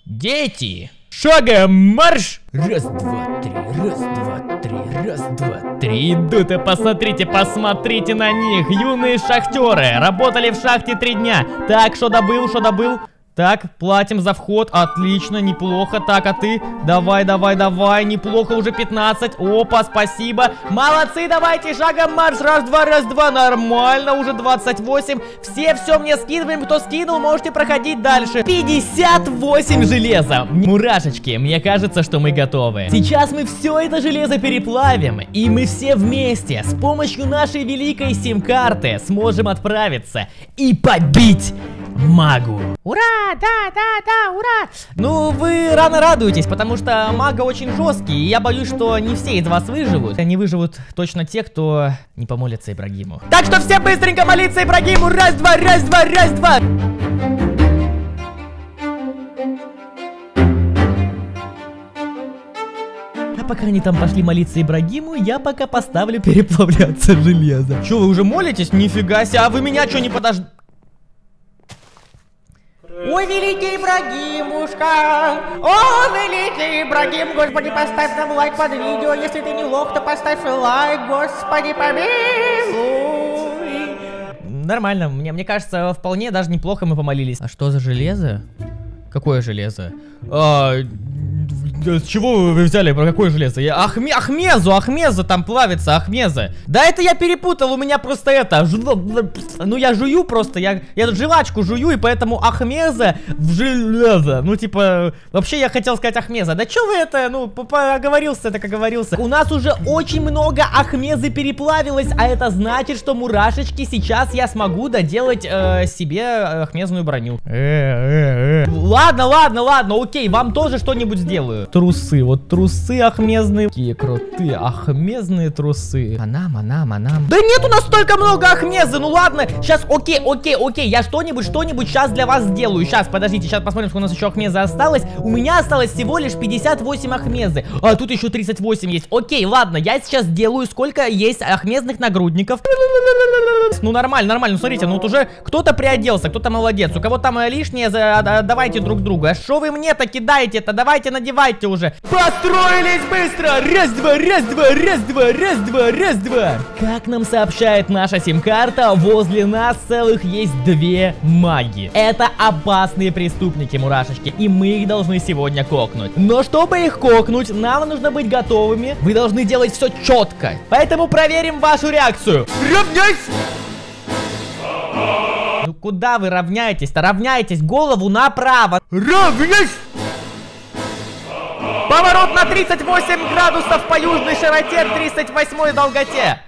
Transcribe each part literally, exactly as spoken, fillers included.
Дети, шагом марш! Раз, два, три, раз, два, три, раз, два, три. Идут, и посмотрите, посмотрите на них. Юные шахтеры, работали в шахте три дня. Так, что добыл, что добыл? Так, платим за вход, отлично, неплохо. Так, а ты? Давай, давай, давай, неплохо, уже пятнадцать. Опа, спасибо. Молодцы, давайте, шагом марш. Раз, два, раз, два, нормально, уже двадцать восемь. Все, все мне скидываем, кто скинул, можете проходить дальше. пятьдесят восемь железа. Мурашечки, мне кажется, что мы готовы. Сейчас мы все это железо переплавим, и мы все вместе с помощью нашей великой сим-карты сможем отправиться и побить магу. Ура! Да, да, да, ура! Ну, вы рано радуетесь, потому что мага очень жесткий, и я боюсь, что не все из вас выживут. Они выживут точно те, кто не помолится Ибрагиму. Так что все быстренько молиться Ибрагиму! Раз, два, раз, два, раз, два! А пока они там пошли молиться Ибрагиму, я пока поставлю переплавляться железо. Че, вы уже молитесь? Нифига себе, а вы меня что, не подождете? Ой, великий Ибрагимушка! О, великий Ибрагим! Господи, поставь нам лайк под видео. Если ты не лох, то поставь лайк. Господи, помилуй. Нормально, мне, мне кажется, вполне даже неплохо мы помолились. А что за железо? Какое железо? А, с чего вы взяли? Про какое железо? Я, Ахме, Ахмезу, Ахмезу там плавится, Ахмеза. Да это я перепутал, у меня просто это, ну я жую просто, я, я тут жвачку жую, и поэтому Ахмеза в железо. Ну типа, вообще я хотел сказать Ахмеза. Да чё вы это, ну, оговорился, так оговорился. У нас уже очень много Ахмезы переплавилось, а это значит, что, мурашечки, сейчас я смогу доделать э, себе ахмезную броню. Э, э, э. Ладно, ладно, ладно, окей, вам тоже что-нибудь сделаю. Трусы, вот трусы ахмезные. Какие крутые ахмезные трусы. Анам, анам, анам. Да нет у нас столько много ахмезы, ну ладно. Сейчас, окей, окей, окей, я что-нибудь, что-нибудь сейчас для вас сделаю. Сейчас, подождите, сейчас посмотрим, сколько у нас еще ахмезы осталось. У меня осталось всего лишь пятьдесят восемь ахмезы. А тут еще тридцать восемь есть. Окей, ладно, я сейчас сделаю, сколько есть ахмезных нагрудников. Ну нормально, нормально, ну смотрите, ну вот уже кто-то приоделся, кто-то молодец. У кого там лишнее, давайте друг другу. А что вы мне-то кидаете-то? Давайте надевайте уже. Построились быстро! Раз, два, раз, два, раз, два, раз, два, раз, два. Как нам сообщает наша сим-карта, возле нас целых есть две маги. Это опасные преступники, мурашечки, и мы их должны сегодня кокнуть. Но чтобы их кокнуть, нам нужно быть готовыми. Вы должны делать все четко. Поэтому проверим вашу реакцию. Равняйся! Ну куда вы равняетесь-то? Равняйтесь, голову направо. Равняйся! Поворот на тридцать восемь градусов по южной широте, тридцать восьмой долготе.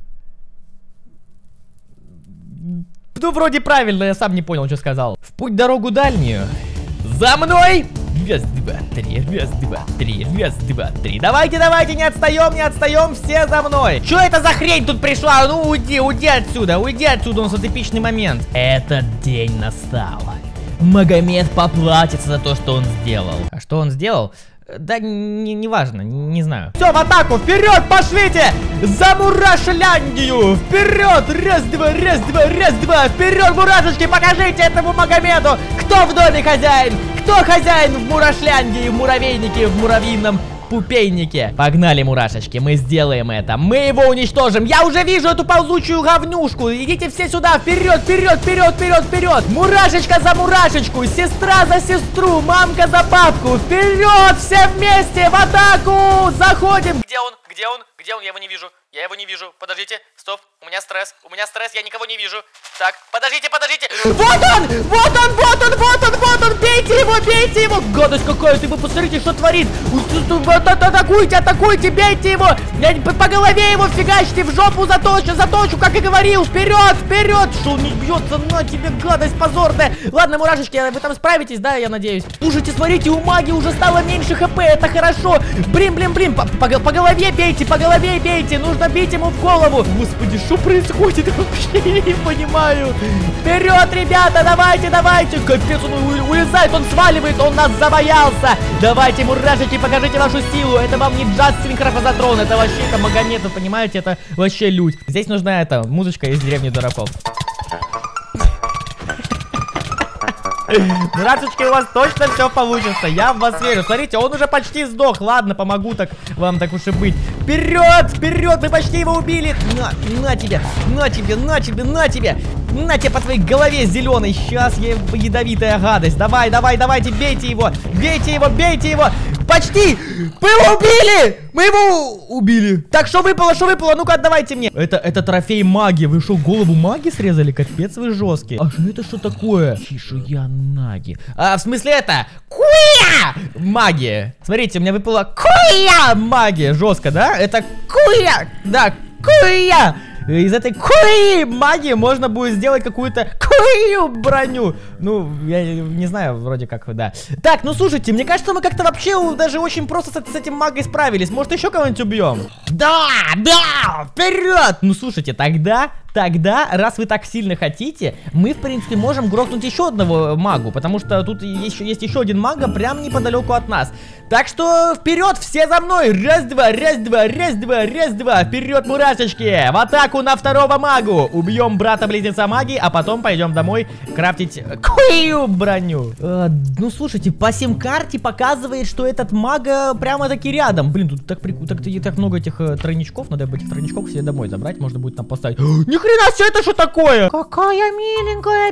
Ну, вроде правильно, я сам не понял, что сказал. В путь дорогу дальнюю. За мной! Раз, два, три, раз, два, три, раз, два, три. Давайте, давайте, не отстаем, не отстаем, все за мной. Что это за хрень тут пришла? Ну, уйди, уйди отсюда, уйди отсюда, у нас вот эпичный момент. Этот день настал. Магомед поплатится за то, что он сделал. А что он сделал? Да не, не важно, не, не знаю. Все, в атаку, вперед, пошлите! За Мурашляндию! Вперед! Раз, два, раз, два, раз, два! Вперед, мурашечки, покажите этому Магомеду, кто в доме хозяин! Кто хозяин в Мурашляндии, в муравейнике, в муравьином пупейнике? Погнали, мурашечки, мы сделаем это. Мы его уничтожим. Я уже вижу эту ползучую говнюшку. Идите все сюда, вперед, вперед, вперед, вперед, вперед. Мурашечка за мурашечку, сестра за сестру, мамка за папку. Вперед, все вместе, в атаку! Заходим. Где он? Где он? Где он? Я его не вижу. Я его не вижу. Подождите, стоп. У меня стресс. У меня стресс, я никого не вижу. Так, подождите, подождите. Вот он! Вот он, вот он, вот он, вот он! Бейте его, бейте его! Гадость какая, ты вы посмотрите, что творит! Атакуйте, атакуйте, бейте его! По голове его фигачьте, в жопу заточу, заточу, как и говорил! Вперед, вперед! Что он не бьется? На тебе, гадость позорная! Ладно, мурашечки, вы там справитесь, да, я надеюсь? Слушайте, смотрите, у маги уже стало меньше хп, это хорошо! Блин, блин, блин, по, по, по голове бейте, по голове бейте! Нужно бить ему в голову! Господи, что происходит? Я вообще не понимаю! Вперед, ребята, давайте, давайте! Капец, он улезает, он сваливает, он нас забоялся! Давайте, мурашечки, покажите вашу силу! Это вам не Джастин Крафозатрон, это вообще, это Магомед, вы понимаете, это вообще людь. Здесь нужна эта музычка из Деревни Дураков. Мурашечки, у вас точно все получится. Я в вас верю. Смотрите, он уже почти сдох. Ладно, помогу так вам, так уж и быть. Вперед, вперед, мы почти его убили. На, на тебе, на тебе, на тебе, на тебе. На тебе по твоей голове зеленой. Сейчас я ядовитая гадость. Давай, давай, давайте, бейте его. Бейте его, бейте его. Почти! Мы его убили! Мы его убили. Так, что выпало, что выпало? Ну-ка, отдавайте мне. Это, это трофей маги. Вы что, голову маги срезали? Капец, вы жесткие. А что это что такое? Чешуя наги. А, в смысле это? Куя! Магия. Смотрите, у меня выпала куя магия. Жестко, да? Это куя! Да, куя! Из этой куи магии можно будет сделать какую-то кую броню. Ну, я не знаю, вроде как, да. Так, ну слушайте, мне кажется, мы как-то вообще даже очень просто с, с этим магой справились. Может, еще кого-нибудь убьем? Да, да, вперед! Ну, слушайте, тогда... Тогда, раз вы так сильно хотите, мы, в принципе, можем грохнуть еще одного магу, потому что тут еще, есть еще один мага прямо неподалеку от нас. Так что вперед, все за мной! Раз-два, раз-два, раз-два, раз-два! Вперед, мурашечки! В атаку на второго магу! Убьем брата-близнеца маги, а потом пойдем домой крафтить кую броню. Э, ну, слушайте, по сим-карте показывает, что этот мага прямо-таки рядом. Блин, тут так, прикольно, так, так много этих э, тройничков, надо бы этих тройничков себе домой забрать, можно будет там поставить. Ни хрена себе, это что такое? Какая миленькая.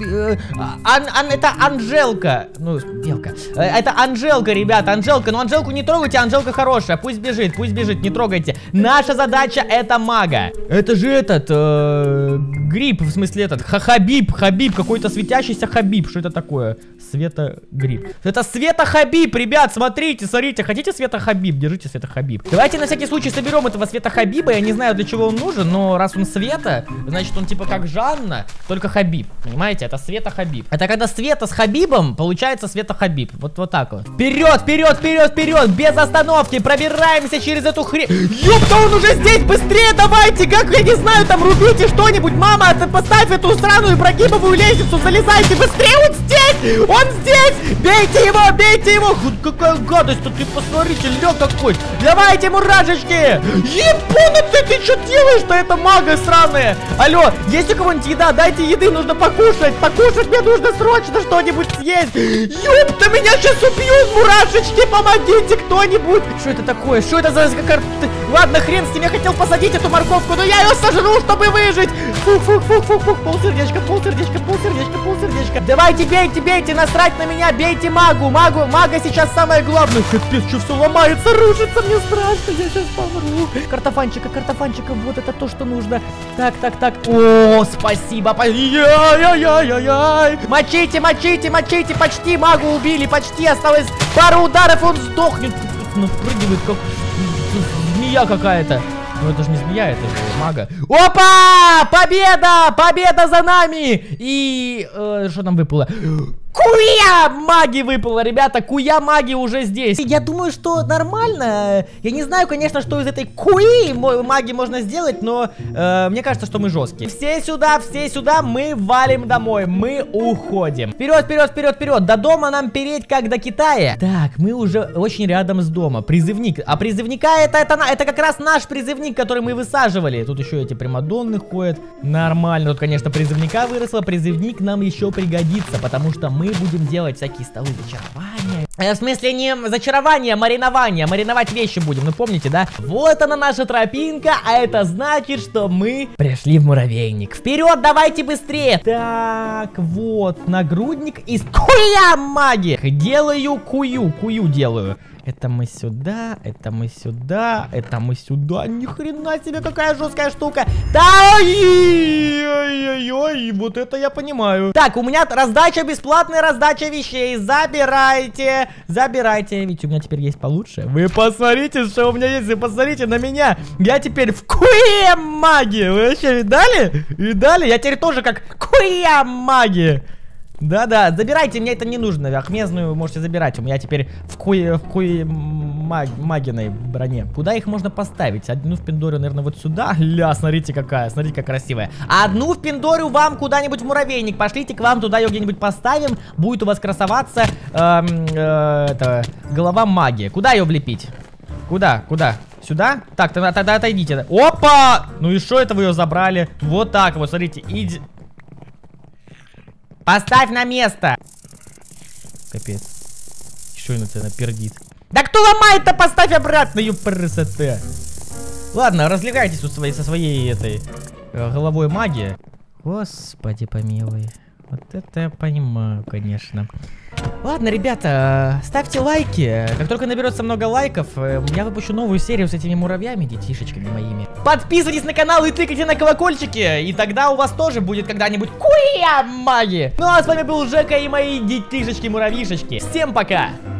Ан, ан, это Анжелка. Ну, белка. Это Анжелка, ребята, Анжелка. Но Анжелку не трогайте, Анжелка хорошая. Пусть бежит, пусть бежит, не трогайте. Наша задача это мага. Это же этот э, гриб, в смысле этот Хабиб, Хабиб, какой-то светящийся Хабиб. Что это такое? Света гриб. Это Света Хабиб, ребят, смотрите, смотрите. Хотите Света Хабиб? Держите Света Хабиб. Давайте на всякий случай соберем этого Света Хабиба. Я не знаю, для чего он нужен, но раз он Света, значит, он типа как Жанна, только Хабиб. Понимаете? Это Света Хабиб. Это когда Света с Хабибом, получается Света Хабиб. Вот, вот так вот. Вперед, вперед, вперед, вперед! Без остановки! Пробираемся через эту хрень. Ёпта, он уже здесь! Быстрее давайте! Как, я не знаю, там рубите что-нибудь! Мама, ты поставь эту сраную Ибрагимовую лестницу! Залезайте быстрее! Он здесь! Он здесь! Бейте его! Бейте его! Какая гадость-то! Ты посмотрите, лёг какой! Давайте, мурашечки! Ебуна, ты, ты что делаешь-то? Это мага сраная! Алло, есть у кого-нибудь еда? Дайте еды, нужно покушать! Покушать мне нужно срочно что-нибудь съесть! Ёпта, меня сейчас убьют, мурашечки! Помогите кто-нибудь! Что это такое? Что это за... Ладно, хрен с ним, я хотел посадить эту морковку, но я ее сожру, чтобы выжить! Фух-фух-фух-фух-фух! Полсердечка, полсердечка, полсердечка, полсердечка! Давайте, бейте, бейте, насрать на меня, бейте магу! Магу, мага сейчас самое главное! Капец, что все ломается, рушится, мне страшно, я сейчас помру! Картофанчика, картофанчика, вот это то, что нужно! Так, так, так. О, спасибо. Яй-яй-яй-яй. Мочите, мочите, мочите. Почти магу убили. Почти осталось пару ударов, он сдохнет. Ну, впрыгивает, как змея какая-то. Ну, это же не змея, это же мага. Опа! Победа! Победа за нами! И... Э, что там выпало? Куя маги выпало, ребята, куя маги уже здесь. Я думаю, что нормально. Я не знаю, конечно, что из этой куи маги можно сделать, но э, мне кажется, что мы жесткие. Все сюда, все сюда, мы валим домой, мы уходим. Вперед, вперед, вперед, вперед. До дома нам переть, как до Китая. Так, мы уже очень рядом с домом. Призывник. А призывника это, это, это как раз наш призывник, который мы высаживали. Тут еще эти примадонны ходят. Нормально. Тут, конечно, призывника выросло. Призывник нам еще пригодится, потому что мы Мы будем делать всякие столы зачарования. Э, в смысле не зачарование, а маринование. Мариновать вещи будем, ну помните, да? Вот она наша тропинка, а это значит, что мы пришли в муравейник. Вперед, давайте быстрее. Так, вот, нагрудник из куя маги. Делаю кую, кую делаю. Это мы сюда, это мы сюда, это мы сюда. Ни хрена себе, какая жесткая штука. Да, ой-ой-ой, вот это я понимаю. Так, у меня раздача, бесплатная раздача вещей. Забирайте, забирайте. Ведь у меня теперь есть получше. Вы посмотрите, что у меня есть. Вы посмотрите на меня. Я теперь в куе маги. Вы вообще видали? Видали? Я теперь тоже как куя маги. Да-да, забирайте, мне это не нужно. Ахмезную можете забирать. У меня теперь в куе, в куе маг, магиной броне. Куда их можно поставить? Одну в Пиндорию, наверное, вот сюда. Ля, смотрите какая, смотрите как красивая. Одну в Пиндорию вам куда-нибудь в муравейник. Пошлите к вам, туда ее где-нибудь поставим. Будет у вас красоваться эм, э, это, голова магии. Куда ее влепить? Куда? Куда? Сюда? Так, тогда, тогда отойдите. Опа! Ну и что это вы ее забрали? Вот так вот, смотрите. Иди... Поставь на место. Капец. Что она тебя напердит? Да кто ломает-то? Поставь обратно, ёпрсоте. Ладно, развлекайтесь со своей, со своей этой э, головой магии. Господи помилуй. Вот это я понимаю, конечно. Ладно, ребята, ставьте лайки. Как только наберется много лайков, я выпущу новую серию с этими муравьями, детишечками моими. Подписывайтесь на канал и тыкайте на колокольчики, и тогда у вас тоже будет когда-нибудь куя маги. Ну а с вами был Жека и мои детишечки-муравьишечки. Всем пока!